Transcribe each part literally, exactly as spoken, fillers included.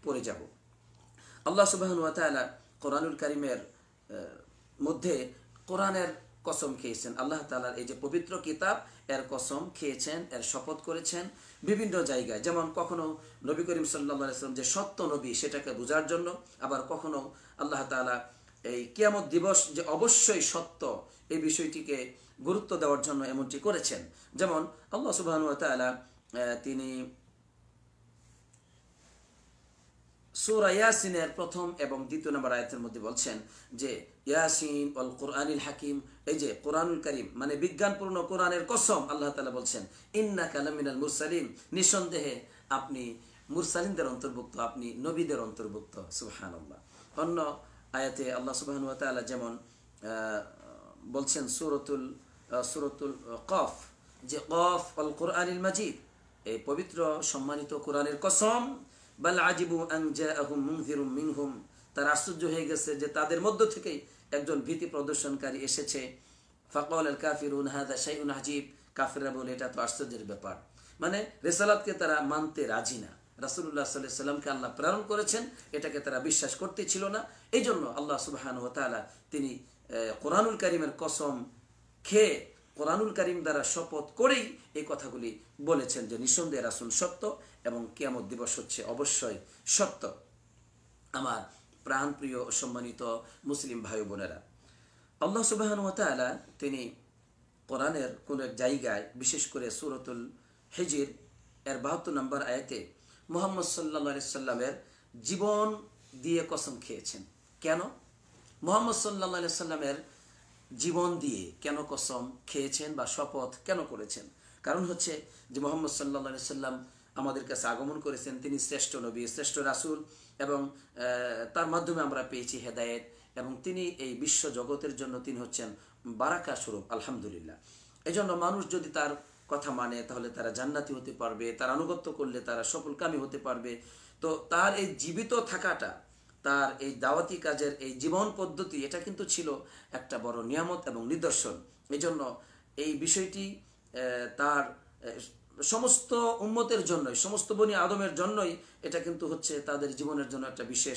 পড়ে যাব। আল্লাহ সুবহানাহু ওয়া তাআলা কোরআনুল কারীমের মধ্যে কোরআনের কসম খেয়েছেন। আল্লাহ তাআলার এই যে পবিত্র কিতাব, এর কসম খেয়েছেন, এর শপথ করেছেন বিভিন্ন জায়গায়। যেমন কখনো নবী করিম সাল্লাল্লাহু আলাইহি ওয়াসাল্লাম যে সত্য নবী সেটাকে বোঝার জন্য, আবার কখনো আল্লাহ তাআলা এই কিয়ামত দিবস যে অবশ্যই সত্য এই বিষয়টিকে গুরুত্ব দেওয়ার জন্য এমনটি করেছেন। যেমন আল্লাহ সুবহানাহু ওয়া তাআলা তিনি সূরা ইয়াসিনের প্রথম এবং দ্বিতীয় নম্বর আয়াতের মধ্যে বলছেন যে ইয়াসিন ওয়াল কুরআনিল হাকিম, এই যে কোরআনুল কারীম মানে বিজ্ঞানপূর্ণ কোরআনের কসম। আল্লাহ তাআলা বলছেন ইন্নাকা লামিনাল মুরসালিন, নিঃসন্দেহে আপনি মুরসালিনদের অন্তর্ভুক্ত, আপনি নবীদের অন্তর্ভুক্ত। সুবহানাল্লাহ। অন্য আয়াতে আল্লাহ সুবহানাহু ওয়া তাআলা যেমন বলছেন সূরাতুল সূরাতুল কফ, যে কফ ওয়াল কুরআনিল মাজিদ, এই পবিত্র সম্মানিত কোরআনের কসম। বাল আজিবু আন জাআহুম মুনযিরুম মিনহুম, তারা আশ্চর্য হয়ে গেছে যে তাদের মধ্য থেকেই একজন ভীতি প্রদর্শনকারী এসেছে। ফাকাল আল কাফিরুন হাযা শাইউন আজীব, কাফিররা বলে এটা তো আশ্চর্যের ব্যাপার। মানে রিসালাতকে তারা মানতে রাজি না। রাসূলুল্লাহ সাল্লাল্লাহু আলাইহি সাল্লামকে আল্লাহ প্রেরণ করেছেন এটাকে তারা বিশ্বাস করতে ছিল না। এই জন্য আল্লাহ সুবহানাহু ওয়া তাআলা তিনি কোরআনুল কারীমের কসম খেয়ে, কোরআনুল কারীম দ্বারা শপথ করেই এই কথাগুলি বলেছেন যে নিঃসন্দেহে রাসূল সত্য এবং কিয়ামত দিবস হচ্ছে অবশ্যই সত্য। আমার প্রাণপ্রিয় সম্মানিত মুসলিম ভাই বোনেরা, আল্লাহ সুবহানাহু ওয়া তাআলা তিনি কোরআনের কোন এক জায়গায়, বিশেষ করে সূরাতুল হিজর এর বাহাত্তর নম্বর আয়াতে মুহাম্মদ সাল্লাল্লাহু আলাইহি সাল্লামের জীবন দিয়ে কসম খেয়েছেন। কেন মুহাম্মদ সাল্লাল্লাহু আলাইহি সাল্লামের জীবন দিয়ে কেন কসম খেয়েছেন বা শপথ কেন করেছেন? কারণ হচ্ছে যে মুহাম্মদ সাল্লাল্লাহু আলাইহি সাল্লাম আমাদের কাছে আগমন করেছেন, তিনি শ্রেষ্ঠ নবী, শ্রেষ্ঠ রাসূল, এবং তার মাধ্যমে আমরা পেয়েছি হেদায়েত, এবং তিনি এই বিশ্ব জগতের জন্য তিনি হচ্ছেন বারাকা স্বরূপ। আলহামদুলিল্লাহ। এই জন্য মানুষ যদি তার কথা মানে তাহলে তারা জান্নাতি হতে পারবে, তার আনুগত্য করলে তারা সফলকামী হতে পারবে। তো তার এই জীবিত থাকাটা, তার এই দাওয়াতি কাজের এই জীবন পদ্ধতি, এটা কিন্তু ছিল একটা বড় নিয়ামত এবং নিদর্শন। এই জন্য এই বিষয়টি তার সমস্ত উম্মতের জন্যই, সমস্ত বনি আদমের জন্যই এটা কিন্তু হচ্ছে তাদের জীবনের জন্য একটা বিশেষ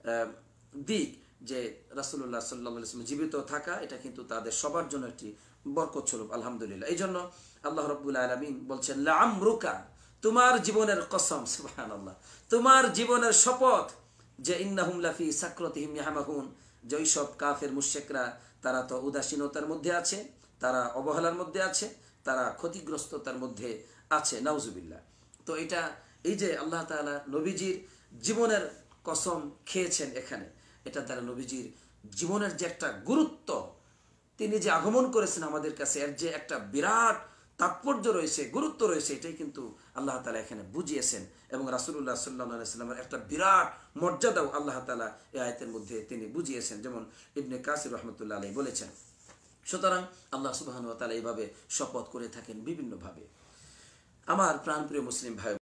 দিক, যে রাসূলুল্লাহ সাল্লাল্লাহু আলাইহি ওয়াসাল্লাম জীবিত থাকা এটা কিন্তু তাদের সবার জন্য একটি বরকত স্বরূপ। আলহামদুলিল্লাহ। এই জন্য আল্লাহ রাব্বুল আলামিন বলছেন লাআমরুকা, তোমার জীবনের কসম, সুবহানাল্লাহ, তোমার জীবনের শপথ, যে ইন্নাহুম লাফি সাকরাতিহিম ইয়াহমাহুন, যে ওইসব কাফের মুশরিকরা তারা তো উদাসীনতার মধ্যে আছে, তারা অবহেলার মধ্যে আছে, তারা ক্ষতিগ্রস্ততার মধ্যে আছে, নাউজুবিল্লাহ। তো এটা এই যে আল্লাহ তাআলা নবীজির জীবনের কসম খেয়েছেন এখানে, এটা দ্বারা নবীজির জীবনের যে একটা গুরুত্ব, তিনি যে আগমন করেছেন আমাদের কাছে, এর যে একটা বিরাট তাৎপর্য রয়েছে, গুরুত্ব রয়েছে, এটাই কিন্তু আল্লাহ তাআলা এখানে বুঝিয়েছেন। এবং রাসূলুল্লাহ সাল্লাল্লাহু আলাইহি ওয়াসাল্লামের একটা বিরাট মর্যাদাও আল্লাহ তাআলা এই আয়াতের মধ্যে তিনি বুঝিয়েছেন, যেমন ইবনে কাসির রাহমাতুল্লাহ আলাইহি বলেছেন। সুতরাং আল্লাহ সুবহানাহু ওয়া তাআলা এইভাবে শপথ করে থাকেন বিভিন্নভাবে। আমার প্রাণপ্রিয় মুসলিম ভাই